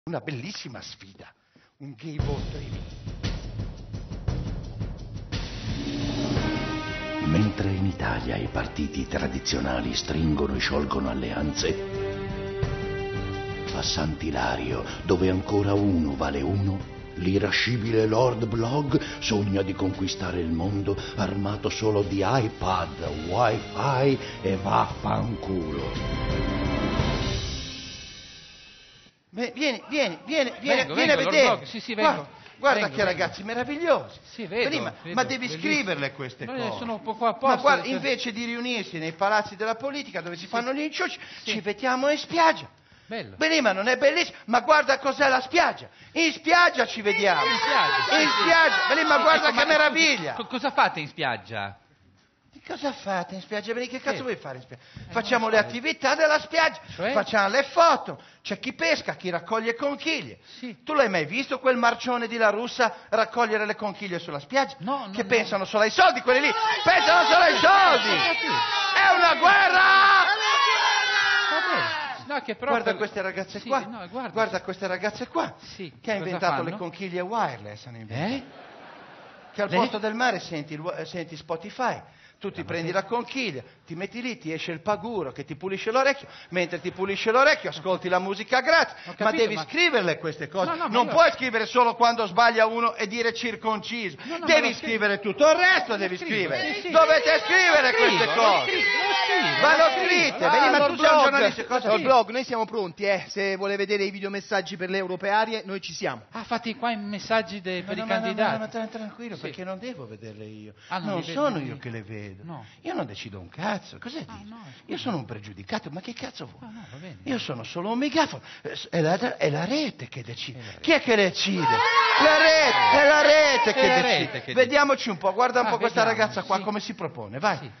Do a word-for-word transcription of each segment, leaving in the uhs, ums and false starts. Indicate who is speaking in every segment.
Speaker 1: Una bellissima sfida, un gay voting.
Speaker 2: Mentre in Italia i partiti tradizionali stringono e sciolgono alleanze, a Sant'Ilario, dove ancora uno vale uno, l'irascibile Lord Blog sogna di conquistare il mondo armato solo di iPad, wifi e vaffanculo.
Speaker 1: Vieni, vieni, vieni, vieni,
Speaker 3: vengo,
Speaker 1: vieni
Speaker 3: vengo,
Speaker 1: a vedere.
Speaker 3: Lord, sì, sì, vengo.
Speaker 1: Guarda, guarda
Speaker 3: vengo,
Speaker 1: che
Speaker 3: vengo.
Speaker 1: ragazzi meravigliosi.
Speaker 3: Sì, vedo,
Speaker 1: Vedi, ma,
Speaker 3: vedo,
Speaker 1: ma devi
Speaker 3: bellissimo.
Speaker 1: scriverle queste
Speaker 3: Ma
Speaker 1: cose.
Speaker 3: sono un po' qua apposta.
Speaker 1: Ma guarda,
Speaker 3: per-
Speaker 1: invece di riunirsi nei palazzi della politica dove si
Speaker 3: Sì.
Speaker 1: fanno gli inciuci,
Speaker 3: Sì.
Speaker 1: ci vediamo in spiaggia.
Speaker 3: Bello.
Speaker 1: Beh, ma non è bellissimo, ma guarda cos'è la spiaggia. In spiaggia ci vediamo.
Speaker 3: In spiaggia, sì,
Speaker 1: In
Speaker 3: sì.
Speaker 1: spiaggia. Beh, ma guarda
Speaker 3: Ecco,
Speaker 1: che
Speaker 3: ma-
Speaker 1: meraviglia.
Speaker 3: Co- cosa fate in spiaggia?
Speaker 1: Cosa fate in spiaggia? Vedi, che cazzo
Speaker 3: Sì.
Speaker 1: vuoi fare in spiaggia? Facciamo le attività della spiaggia,
Speaker 3: Cioè?
Speaker 1: facciamo le foto, c'è chi pesca, chi raccoglie conchiglie.
Speaker 3: Sì.
Speaker 1: Tu l'hai mai visto quel marcione di La Russa raccogliere le conchiglie sulla spiaggia?
Speaker 3: No, no,
Speaker 1: Che
Speaker 3: no.
Speaker 1: pensano solo ai soldi, quelli lì! Pensano solo ai soldi! È una guerra!
Speaker 3: Vabbè. No, che però
Speaker 1: Guarda
Speaker 3: per-
Speaker 1: queste ragazze
Speaker 3: sì,
Speaker 1: qua,
Speaker 3: no, guarda.
Speaker 1: guarda queste ragazze qua,
Speaker 3: Sì,
Speaker 1: che ha
Speaker 3: cosa
Speaker 1: inventato
Speaker 3: fanno?
Speaker 1: le conchiglie wireless, hanno inventato.
Speaker 3: Eh?
Speaker 1: Che al
Speaker 3: Lei?
Speaker 1: posto del mare senti, il wa- eh, senti Spotify, tu ti prendi la conchiglia, ti metti lì, ti esce il paguro che ti pulisce l'orecchio, mentre ti pulisce l'orecchio ascolti la musica gratis,
Speaker 3: Ho
Speaker 1: ma
Speaker 3: capito,
Speaker 1: devi
Speaker 3: ma-
Speaker 1: scriverle queste cose,
Speaker 3: No, no, ma
Speaker 1: non
Speaker 3: io-
Speaker 1: puoi scrivere solo quando sbaglia uno e dire circonciso,
Speaker 3: No, no,
Speaker 1: devi
Speaker 3: ma lo scri-
Speaker 1: scrivere tutto il resto, devi
Speaker 3: scrivo,
Speaker 1: scrivere,
Speaker 3: sì, sì.
Speaker 1: dovete scrivere
Speaker 3: Scrivo,
Speaker 1: queste
Speaker 3: lo
Speaker 1: cose,
Speaker 3: scrivo, lo scrivo,
Speaker 1: vanno
Speaker 3: lo scrivo.
Speaker 1: scritte,
Speaker 3: Ah,
Speaker 1: vedi, ma
Speaker 4: Lord
Speaker 1: tu sei un
Speaker 4: Blog,
Speaker 1: giornalista, cosa
Speaker 4: Lord
Speaker 1: sì?
Speaker 4: Blog, noi siamo pronti, eh. Se vuole vedere i videomessaggi per le europearie, noi ci siamo.
Speaker 3: Ah, fate qua i messaggi de- per
Speaker 1: No,
Speaker 3: i
Speaker 1: no, no,
Speaker 3: candidati.
Speaker 1: no, no, tra- tranquillo,
Speaker 3: Sì.
Speaker 1: perché non devo vederle io.
Speaker 3: Ah, non
Speaker 1: non
Speaker 3: li vedi,
Speaker 1: sono
Speaker 3: non
Speaker 1: io
Speaker 3: li-
Speaker 1: che le vedo.
Speaker 3: No.
Speaker 1: Io non decido un cazzo. Cos'è
Speaker 3: Ah,
Speaker 1: dici?
Speaker 3: no,
Speaker 1: Io sono un pregiudicato, ma che cazzo vuoi?
Speaker 3: Ah, no, va bene.
Speaker 1: Io sono solo un megafono. Eh, È la, è la rete che decide.
Speaker 3: È la rete.
Speaker 1: Chi è che decide? La rete, è la rete che
Speaker 3: È la
Speaker 1: decide.
Speaker 3: rete che
Speaker 1: Vediamoci un po', guarda un
Speaker 3: Ah,
Speaker 1: po' questa
Speaker 3: vediamo,
Speaker 1: ragazza qua
Speaker 3: sì.
Speaker 1: come si propone, vai.
Speaker 3: Sì.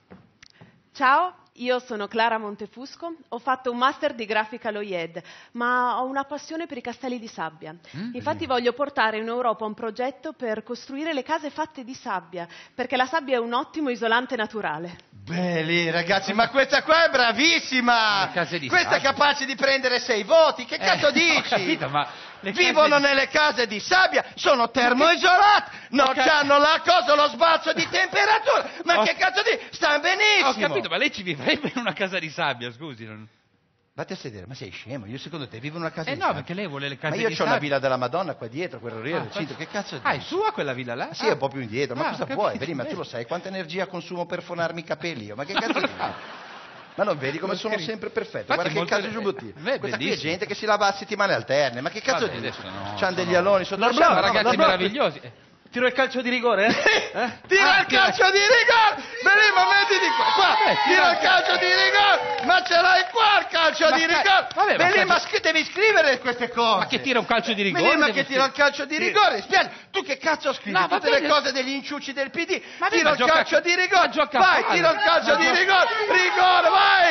Speaker 5: Ciao, io sono Clara Montefusco, ho fatto un master di grafica allo I E D, ma ho una passione per i castelli di sabbia.
Speaker 3: Mm.
Speaker 5: Infatti voglio portare in Europa un progetto per costruire le case fatte di sabbia, perché la sabbia è un ottimo isolante naturale.
Speaker 1: Belli ragazzi, ma questa qua è bravissima!
Speaker 3: Le case di
Speaker 1: Questa è
Speaker 3: sabbia.
Speaker 1: capace di prendere sei voti, che cazzo
Speaker 3: Eh,
Speaker 1: dici?
Speaker 3: ho capito, ma le case
Speaker 1: Vivono
Speaker 3: di-
Speaker 1: nelle case di sabbia, sono termoisolate, non
Speaker 3: Ho cap-
Speaker 1: hanno la cosa, lo sbalzo di temperatura, ma
Speaker 3: Ho-
Speaker 1: che cazzo dici? Stanno benissimo!
Speaker 3: Ho capito, ma lei ci vivrebbe in una casa di sabbia, scusi. Non...
Speaker 1: Vatti a sedere, ma sei scemo? Io secondo te vivo in una casa
Speaker 3: Eh
Speaker 1: di
Speaker 3: no,
Speaker 1: sabbia?
Speaker 3: perché lei vuole le
Speaker 1: Ma
Speaker 3: case
Speaker 1: io
Speaker 3: di
Speaker 1: ho
Speaker 3: sabbia.
Speaker 1: la villa della Madonna qua dietro, quel rio
Speaker 3: Ah,
Speaker 1: del Cinto, che cazzo
Speaker 3: Ah, è
Speaker 1: dici?
Speaker 3: sua quella villa là?
Speaker 1: Sì,
Speaker 3: Ah.
Speaker 1: è un po' più indietro, ma
Speaker 3: Ah,
Speaker 1: cosa
Speaker 3: ho
Speaker 1: vuoi?
Speaker 3: capito,
Speaker 1: Vedi, ma tu
Speaker 3: bene.
Speaker 1: lo sai quanta energia consumo per fonarmi i capelli io? Ma che cazzo dici? Ma non vedi come
Speaker 3: Lo
Speaker 1: sono
Speaker 3: scrivi.
Speaker 1: sempre perfetto?
Speaker 3: Infatti
Speaker 1: Guarda che
Speaker 3: molto-
Speaker 1: cazzo giubbottino.
Speaker 3: Beh,
Speaker 1: Questa qui è
Speaker 3: bellissimo.
Speaker 1: gente che si lava a settimane alterne, ma che cazzo
Speaker 3: Vabbè,
Speaker 1: dici?
Speaker 3: adesso no,
Speaker 1: C'hanno degli
Speaker 3: sono-
Speaker 1: aloni sotto
Speaker 3: Lord
Speaker 1: la
Speaker 3: Blog,
Speaker 1: sciarpa,
Speaker 3: ragazzi
Speaker 1: Lord Blog.
Speaker 3: meravigliosi. Eh.
Speaker 4: Tiro il calcio di rigore, eh?
Speaker 1: Tira
Speaker 3: Ah,
Speaker 1: il
Speaker 3: tira-
Speaker 1: calcio di rigore! Vedi, ma metti di qua, qua.
Speaker 3: Vabbè,
Speaker 1: tira
Speaker 3: tira-
Speaker 1: il calcio di rigore! Ma ce l'hai qua il calcio
Speaker 3: Ma
Speaker 1: di
Speaker 3: ca-
Speaker 1: rigore!
Speaker 3: vabbè, ma
Speaker 1: Vedi,
Speaker 3: calcio-
Speaker 1: ma scri- devi scrivere queste cose!
Speaker 3: Ma che tira un calcio di rigore?
Speaker 1: Vedi, ma
Speaker 3: devo
Speaker 1: che tira il
Speaker 3: scrivere-
Speaker 1: calcio di rigore? Spiega, tu che cazzo scrivi?
Speaker 3: No, va
Speaker 1: Tutte le
Speaker 3: bene.
Speaker 1: cose degli inciuci del P D.
Speaker 3: Ma
Speaker 1: tira
Speaker 3: ma
Speaker 1: il
Speaker 3: gioca-
Speaker 1: calcio di
Speaker 3: ma
Speaker 1: rigore!
Speaker 3: gioca a
Speaker 1: Vai,
Speaker 3: palle.
Speaker 1: tira il calcio
Speaker 3: Ma
Speaker 1: di
Speaker 3: gioca-
Speaker 1: rigore! Rigore, vai!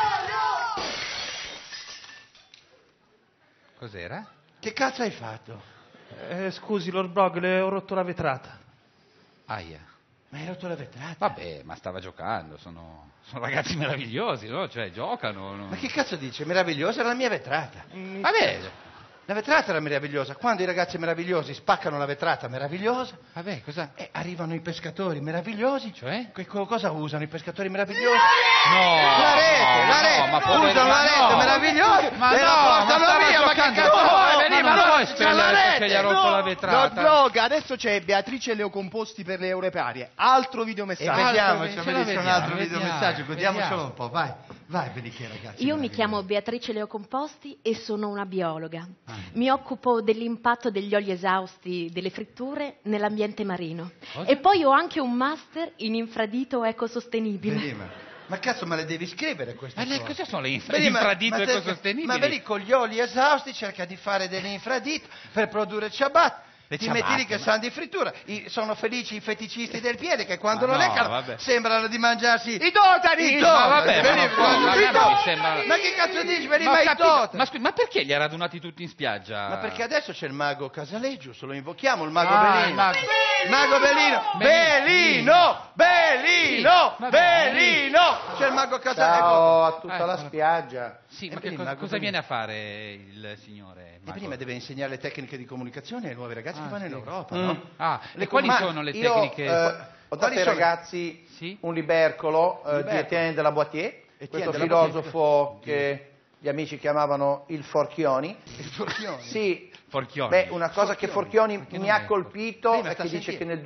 Speaker 3: Cos'era?
Speaker 1: Che cazzo hai fatto?
Speaker 4: Eh, scusi, Lord Blog, le ho rotto la vetrata.
Speaker 3: Aia.
Speaker 1: Ma hai rotto la vetrata?
Speaker 3: Vabbè, ma stava giocando, sono, sono ragazzi meravigliosi, no? Cioè, giocano. no?
Speaker 1: Ma che cazzo dice? Meravigliosa era la mia vetrata.
Speaker 3: Vabbè,
Speaker 1: La vetrata era meravigliosa. Quando i ragazzi meravigliosi spaccano la vetrata meravigliosa,
Speaker 3: vabbè, cosa...
Speaker 1: e arrivano i pescatori meravigliosi.
Speaker 3: Cioè?
Speaker 1: Che co- cosa usano i pescatori meravigliosi?
Speaker 3: No!
Speaker 1: La rete, la rete.
Speaker 3: no, ma povero-
Speaker 1: usano
Speaker 3: ma
Speaker 1: la rete
Speaker 3: no.
Speaker 1: meravigliosa
Speaker 3: Ma
Speaker 1: e la
Speaker 3: no, ma
Speaker 1: portano
Speaker 3: stava
Speaker 1: via. Ma che
Speaker 3: giocando.
Speaker 1: cazzo
Speaker 3: No,
Speaker 1: vuoi?
Speaker 3: vedi, ma
Speaker 1: no,
Speaker 3: non puoi
Speaker 1: c'ha
Speaker 3: spendere
Speaker 1: la
Speaker 3: perché
Speaker 1: rete.
Speaker 3: gli ha rotto la
Speaker 4: Lord
Speaker 3: vetrata.
Speaker 4: Blog, adesso c'è Beatrice Leo Composti per le europearie. Altro
Speaker 1: E
Speaker 4: videomessaggio.
Speaker 1: vediamo,
Speaker 3: ce
Speaker 1: c'è
Speaker 3: la
Speaker 1: un
Speaker 3: vediamo,
Speaker 1: altro
Speaker 3: vediamo,
Speaker 1: videomessaggio, godiamocelo
Speaker 3: vediamo.
Speaker 1: un po', vai. Vai, vedi che ragazzi.
Speaker 6: Io mi
Speaker 1: meravigliosi.
Speaker 6: chiamo Beatrice Leo Composti e sono una biologa. Mi occupo dell'impatto degli oli esausti delle fritture nell'ambiente marino.
Speaker 3: Cosa?
Speaker 6: E poi ho anche un master in infradito ecosostenibile.
Speaker 1: Vedi, ma, ma cazzo, ma le devi scrivere queste
Speaker 3: Ma le,
Speaker 1: cose?
Speaker 3: cosa sono le infra-
Speaker 1: Vedi, ma-
Speaker 3: infradito
Speaker 1: ma te-
Speaker 3: ecosostenibili?
Speaker 1: Ma vedi, con gli oli esausti cerca di fare delle infradito per produrre ciabatte.
Speaker 3: Le
Speaker 1: Ti metti lì
Speaker 3: ciabatte,
Speaker 1: che
Speaker 3: ma-
Speaker 1: sanno di frittura. I- sono felici i feticisti del piede che quando
Speaker 3: Ma
Speaker 1: lo
Speaker 3: no,
Speaker 1: leccano
Speaker 3: vabbè.
Speaker 1: sembrano di mangiarsi
Speaker 4: I totani!
Speaker 1: i
Speaker 3: Ma
Speaker 1: totani.
Speaker 3: vabbè, ma
Speaker 1: Vedi,
Speaker 3: non può, ma a me
Speaker 1: i
Speaker 3: non mi
Speaker 1: totani.
Speaker 3: sembra-
Speaker 1: Ma che cazzo dici? Vedi,
Speaker 3: Ma,
Speaker 1: ma
Speaker 3: ho
Speaker 1: i
Speaker 3: capito,
Speaker 1: totani.
Speaker 3: ma, scusi, ma perché li ha radunati tutti in spiaggia?
Speaker 1: Ma perché adesso c'è il mago Casaleggio, se lo invochiamo, il mago
Speaker 3: Ah,
Speaker 1: Belino.
Speaker 3: il mago-
Speaker 1: Mago Belino.
Speaker 3: Belino.
Speaker 1: Belino! Belino,
Speaker 3: Sì,
Speaker 1: Belino. C'è il mago Casale.
Speaker 2: Ciao a tutta
Speaker 3: Ecco.
Speaker 2: la spiaggia.
Speaker 3: Sì,
Speaker 1: E
Speaker 3: ma che
Speaker 1: prima,
Speaker 3: cosa,
Speaker 1: cosa
Speaker 3: cosa
Speaker 1: prima?
Speaker 3: viene a fare il signore?
Speaker 1: E
Speaker 3: Mago?
Speaker 1: prima deve insegnare le tecniche di comunicazione ai nuovi ragazzi
Speaker 3: Ah,
Speaker 1: che vanno in
Speaker 3: spiega.
Speaker 1: Europa,
Speaker 2: Mm.
Speaker 1: no?
Speaker 3: Ah,
Speaker 1: Le
Speaker 3: e quali
Speaker 1: com-
Speaker 3: sono le
Speaker 2: Io
Speaker 3: tecniche?
Speaker 2: eh, ho dato
Speaker 1: Quali
Speaker 2: ai
Speaker 1: sono?
Speaker 2: ragazzi
Speaker 3: Sì?
Speaker 2: un libercolo eh, di
Speaker 1: Libercolo.
Speaker 2: Etienne de la Boitier,
Speaker 1: Etienne
Speaker 2: questo
Speaker 1: de la
Speaker 2: filosofo che gli amici chiamavano il Forchioni.
Speaker 1: Il Forchioni.
Speaker 2: Sì,
Speaker 3: Forchioni.
Speaker 2: beh, una cosa che Forchioni
Speaker 3: Perché
Speaker 2: mi
Speaker 3: non
Speaker 2: ha
Speaker 3: è-
Speaker 2: colpito
Speaker 1: Prima
Speaker 2: è
Speaker 1: sta
Speaker 2: che
Speaker 1: a
Speaker 2: dice
Speaker 1: sentire.
Speaker 2: che nel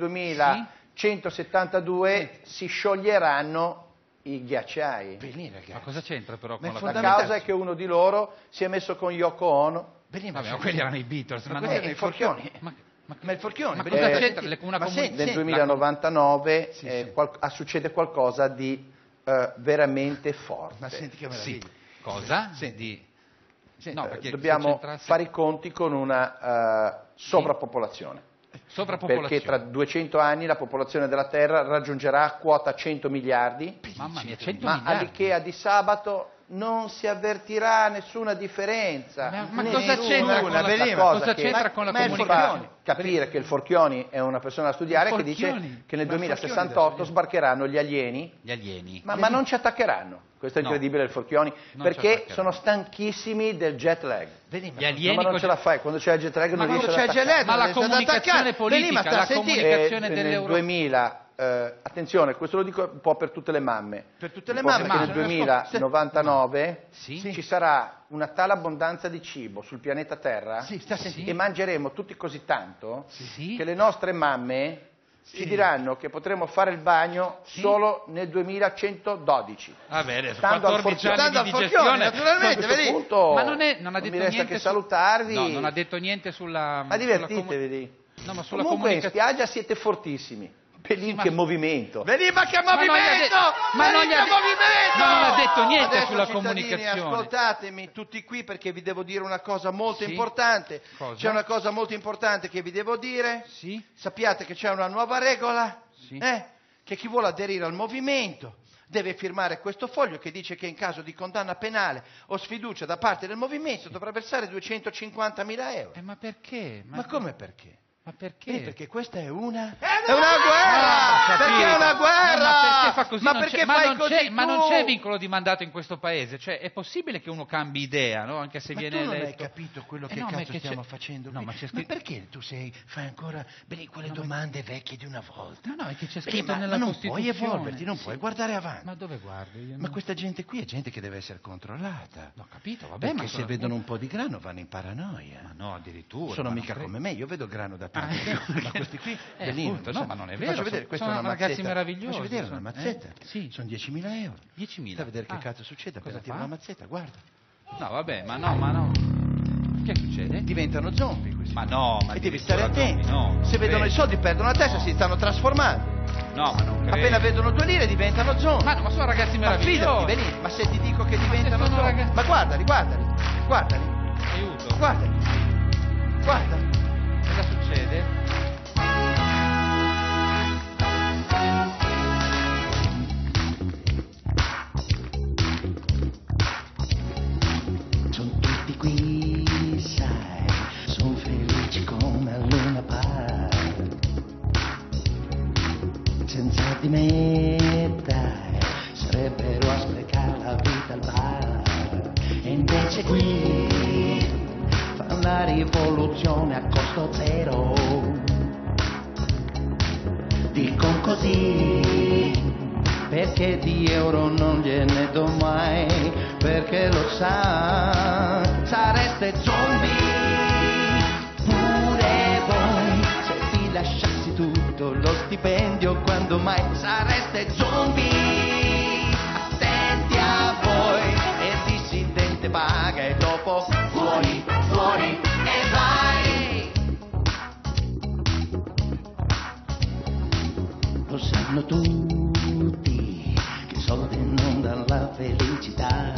Speaker 2: duemilacentosettantadue si scioglieranno i ghiacciai.
Speaker 1: Belino,
Speaker 3: Ma
Speaker 1: ragazzi.
Speaker 3: cosa c'entra però
Speaker 1: Ma
Speaker 3: con
Speaker 1: è
Speaker 3: la
Speaker 2: La
Speaker 1: fondamentale.
Speaker 2: causa è che uno di loro si è messo con Yoko Ono.
Speaker 1: Belino,
Speaker 3: Vabbè,
Speaker 1: ma
Speaker 3: ma quelli erano i Beatles, ma,
Speaker 1: Ma
Speaker 3: non-
Speaker 1: quelli
Speaker 2: Eh,
Speaker 1: erano i
Speaker 2: i Forchioni.
Speaker 1: Forchioni.
Speaker 3: ma, ma-
Speaker 1: Ma il Forchioni,
Speaker 3: ma
Speaker 1: bello.
Speaker 3: cosa
Speaker 2: Eh,
Speaker 3: c'entra?
Speaker 1: Senti,
Speaker 3: Le- una
Speaker 1: ma
Speaker 3: comun-
Speaker 1: senti,
Speaker 2: Nel
Speaker 1: senti,
Speaker 2: duemilanovantanove
Speaker 1: Sì,
Speaker 2: eh,
Speaker 1: sì.
Speaker 2: qual- ah, succede qualcosa di eh, veramente forte.
Speaker 1: Ma senti che meraviglia.
Speaker 3: Sì. Cosa?
Speaker 1: Senti.
Speaker 3: Di...
Speaker 1: Senti,
Speaker 3: No,
Speaker 2: Eh,
Speaker 3: perché
Speaker 2: dobbiamo
Speaker 3: se c'entrasse-
Speaker 2: fare i conti con una eh, sovrappopolazione.
Speaker 3: Sovrappopolazione.
Speaker 2: Perché tra duecento anni la popolazione della Terra raggiungerà quota cento miliardi,
Speaker 3: Mamma mia, cento
Speaker 2: ma
Speaker 3: miliardi.
Speaker 2: all'Ikea di sabato non si avvertirà nessuna differenza.
Speaker 3: Ma- ma
Speaker 2: Nessuna.
Speaker 3: cosa c'entra con la-
Speaker 2: cosa
Speaker 3: cosa
Speaker 2: che-
Speaker 3: c'entra con la
Speaker 2: ma è
Speaker 3: comunicazione?
Speaker 2: fa capire che il Forchioni è una persona da studiare, che dice
Speaker 3: Forchioni?
Speaker 2: che nel
Speaker 1: Ma il
Speaker 2: duemilasessantotto
Speaker 1: Forchioni da
Speaker 2: sbarcheranno gli alieni,
Speaker 3: Gli alieni.
Speaker 2: ma, ma non ci attaccheranno. Questo è
Speaker 3: No.
Speaker 2: incredibile del Forchioni,
Speaker 3: Non ci
Speaker 2: perché
Speaker 3: attaccheranno.
Speaker 2: sono stanchissimi del jet lag.
Speaker 1: Vedi, ma
Speaker 3: Gli alieni
Speaker 2: ma non
Speaker 3: cosa-
Speaker 2: ce la fai, quando c'è il jet lag
Speaker 1: Ma
Speaker 2: non
Speaker 1: quando
Speaker 2: riesci ad
Speaker 1: c'è il
Speaker 2: attaccare.
Speaker 1: jet lag,
Speaker 3: Ma la
Speaker 1: non riesci ad
Speaker 3: comunicazione
Speaker 1: attaccare.
Speaker 3: politica,
Speaker 1: Vedi, ma sta
Speaker 3: la
Speaker 1: a sentire.
Speaker 3: comunicazione
Speaker 2: Eh, nel
Speaker 3: dell'Europa.
Speaker 2: duemila, eh, attenzione, questo lo dico un po' per tutte le mamme.
Speaker 1: Per tutte le
Speaker 2: Un po'
Speaker 1: mamme,
Speaker 2: perché
Speaker 3: ma
Speaker 2: nel
Speaker 1: sono-
Speaker 2: duemilanovantanove
Speaker 3: Sì?
Speaker 2: ci sarà una tale abbondanza di cibo sul pianeta Terra
Speaker 1: Sì, sta a sentire.
Speaker 2: e mangeremo tutti così tanto
Speaker 3: Sì?
Speaker 2: che le nostre mamme ci diranno che potremo fare il bagno
Speaker 3: Sì?
Speaker 2: solo nel duemilacentododici.
Speaker 3: Vabbè, adesso
Speaker 2: Stando al
Speaker 3: quattordici
Speaker 2: Forchioni.
Speaker 3: anni
Speaker 1: Stando
Speaker 3: di
Speaker 1: al Forchioni,
Speaker 3: digestione.
Speaker 1: naturalmente,
Speaker 2: A questo
Speaker 1: vedi?
Speaker 2: punto
Speaker 3: Ma non, è, non ha detto
Speaker 2: mi resta
Speaker 3: niente
Speaker 2: che
Speaker 3: su-
Speaker 2: salutarvi.
Speaker 3: No, non ha detto niente sulla...
Speaker 2: Ma
Speaker 3: sulla
Speaker 2: divertitevi.
Speaker 3: comu- No, ma sulla
Speaker 2: Comunque in
Speaker 3: comunicazione...
Speaker 2: spiaggia siete fortissimi. Pelin
Speaker 3: ma-
Speaker 2: che movimento.
Speaker 1: Vedi, ma che
Speaker 3: Ma non gli ha
Speaker 1: movimento!
Speaker 3: detto- ma non
Speaker 1: Vedi
Speaker 3: gli ha
Speaker 1: che
Speaker 3: de-
Speaker 1: movimento!
Speaker 3: ma non ha detto niente
Speaker 1: Adesso,
Speaker 3: sulla
Speaker 1: cittadini,
Speaker 3: comunicazione.
Speaker 1: ascoltatemi tutti qui perché vi devo dire una cosa molto
Speaker 3: Sì?
Speaker 1: importante.
Speaker 3: Cosa?
Speaker 1: C'è una cosa molto importante che vi devo dire.
Speaker 3: Sì?
Speaker 1: Sappiate che c'è una nuova regola,
Speaker 3: Sì.
Speaker 1: eh, che chi vuole aderire al movimento deve firmare questo foglio che dice che in caso di condanna penale o sfiducia da parte del movimento dovrà versare duecentocinquantamila euro.
Speaker 3: Eh, ma perché?
Speaker 1: Ma come perché?
Speaker 3: Ma perché?
Speaker 1: Vedi, perché questa è una...
Speaker 2: È
Speaker 1: È una guerra!
Speaker 3: Ah,
Speaker 1: perché
Speaker 3: capito.
Speaker 1: è una guerra!
Speaker 3: Ma perché fa così?
Speaker 1: Ma
Speaker 3: Non
Speaker 1: perché
Speaker 3: c'è- ma
Speaker 1: fai
Speaker 3: non
Speaker 1: così
Speaker 3: c'è, ma non
Speaker 1: tu?
Speaker 3: c'è vincolo di mandato in questo paese, cioè è possibile che uno cambi idea, no? Anche se
Speaker 1: Ma
Speaker 3: viene
Speaker 1: tu non hai
Speaker 3: eletto.
Speaker 1: capito quello
Speaker 3: Eh
Speaker 1: che
Speaker 3: no, ma è
Speaker 1: cazzo
Speaker 3: che
Speaker 1: stiamo
Speaker 3: c'è-
Speaker 1: facendo
Speaker 3: no,
Speaker 1: qui?
Speaker 3: ma c'è
Speaker 1: Ma
Speaker 3: scritto-
Speaker 1: perché tu sei, fai ancora beh, quelle
Speaker 3: No, ma-
Speaker 1: domande vecchie di una volta?
Speaker 3: Ma no, è che c'è
Speaker 1: Beh,
Speaker 3: scritto
Speaker 1: ma,
Speaker 3: nella
Speaker 1: ma non
Speaker 3: Costituzione.
Speaker 1: puoi evolverti, non
Speaker 3: Sì.
Speaker 1: puoi guardare avanti.
Speaker 3: Ma dove guardi? Io
Speaker 1: Ma
Speaker 3: non-
Speaker 1: questa gente qui è gente che deve essere controllata.
Speaker 3: Ho capito, vabbè,
Speaker 1: Perché
Speaker 3: ma
Speaker 1: se
Speaker 3: sono-
Speaker 1: vedono un po' di grano vanno in paranoia.
Speaker 3: Ma no, addirittura.
Speaker 1: Sono
Speaker 3: ma
Speaker 1: mica
Speaker 3: non
Speaker 1: come me, io vedo grano da
Speaker 3: Ah,
Speaker 1: tanto
Speaker 3: ecco,
Speaker 1: tempo,
Speaker 3: perché-
Speaker 1: ma questi qui,
Speaker 3: Eh,
Speaker 1: Benino,
Speaker 3: appunto, no,
Speaker 1: sai,
Speaker 3: ma non è
Speaker 1: ti
Speaker 3: vero,
Speaker 1: faccio vedere,
Speaker 3: sono-
Speaker 1: questa
Speaker 3: sono
Speaker 1: è una
Speaker 3: ragazzi
Speaker 1: mazzetta.
Speaker 3: meravigliosi,
Speaker 1: Faccio vedere
Speaker 3: sono-
Speaker 1: una mazzetta,
Speaker 3: eh? Sì.
Speaker 1: sono diecimila euro.
Speaker 3: diecimila.
Speaker 1: Stai a vedere che
Speaker 3: Ah.
Speaker 1: cazzo succede
Speaker 3: Cosa
Speaker 1: appena tiro
Speaker 3: fa?
Speaker 1: la mazzetta, guarda.
Speaker 3: No, vabbè, ma no, ma no. Che succede?
Speaker 1: Diventano zombie questi.
Speaker 3: Ma no, ma
Speaker 1: E devi stare
Speaker 3: addirittura
Speaker 1: attento.
Speaker 3: zombie, no,
Speaker 1: Se
Speaker 3: non
Speaker 1: vedono i
Speaker 3: credo.
Speaker 1: soldi perdono la testa,
Speaker 3: No.
Speaker 1: si stanno trasformando.
Speaker 3: No, ma non credo.
Speaker 1: Appena vedono due lire diventano zombie.
Speaker 3: Ma, ma sono ragazzi
Speaker 1: Ma
Speaker 3: meravigliosi.
Speaker 1: fidati, vedi, ma se ti dico che diventano
Speaker 3: sono
Speaker 1: zombie.
Speaker 3: ragazzi-
Speaker 1: Ma guardali, guardali, guardali,
Speaker 3: Aiuto.
Speaker 1: guardali. Guarda.
Speaker 3: Cosa succede?
Speaker 2: Sono tutti qui, sai, sono felici come a Luna Park. Senza di me, dai, sarebbero a sprecare la vita al bar. E invece qui fa una rivoluzione a costo zero. Dicono così, perché di euro non gliene do mai, perché lo sa, sareste zombie, pure voi, se vi lasciassi tutto lo stipendio, quando mai sareste zombie, attenti a voi, e il dissidente paga e dopo fuori, fuori e vai. Lo sanno tutti che i soldi non danno la felicità.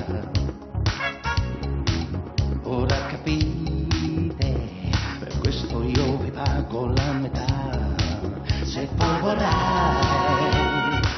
Speaker 2: Ora capite, per questo io vi pago la metà. Se poi vorrai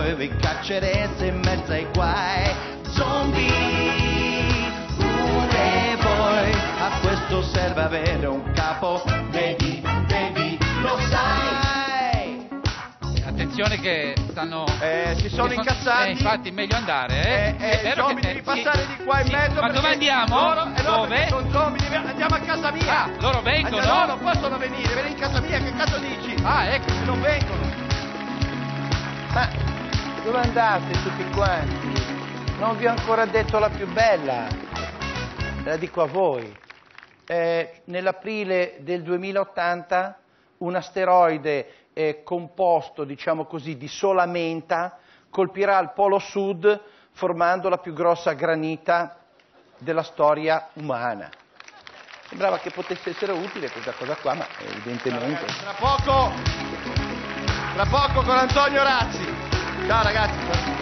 Speaker 1: aveva in carceressa in mezzo ai guai. Zombie, pure voi, a questo serve avere un capo, devi, devi, lo sai.
Speaker 3: Attenzione che stanno...
Speaker 1: Eh, si sono
Speaker 3: che
Speaker 1: incazzati.
Speaker 3: Eh, infatti, meglio andare, eh.
Speaker 1: Eh, eh,
Speaker 3: È vero
Speaker 1: zombie,
Speaker 3: che-
Speaker 1: devi
Speaker 3: eh,
Speaker 1: passare
Speaker 3: sì.
Speaker 1: di qua in
Speaker 3: Sì,
Speaker 1: mezzo.
Speaker 3: Ma
Speaker 1: perché
Speaker 3: dove andiamo?
Speaker 1: Loro, eh, loro
Speaker 3: Dove?
Speaker 1: perché sono zombie, devi- andiamo a casa mia.
Speaker 3: Ah, loro vengono?
Speaker 1: Andiamo, no, non possono venire, vieni in casa mia, che cazzo dici?
Speaker 3: Ah, ecco.
Speaker 1: Se non vengono. Ma dove andate tutti quanti? Non vi ho ancora detto la più bella. La dico a voi. Eh, nell'aprile del duemilaottanta un asteroide eh, composto, diciamo così, di solamenta colpirà il polo sud formando la più grossa granita della storia umana. Sembrava che potesse essere utile questa cosa qua, ma evidentemente... Tra poco, tra poco con Antonio Razzi. Ciao ragazzi.